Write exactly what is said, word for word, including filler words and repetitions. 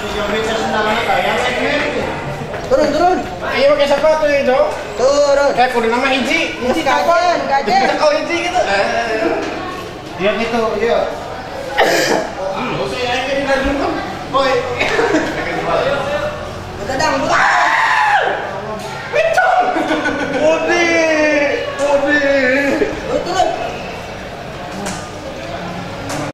Turun, turun. Ayo pakai sepatu itu. Turun. Kayak kudu nama hiji. Hiji kajen, kajen. Oh hiji gitu. Lihat itu, iya.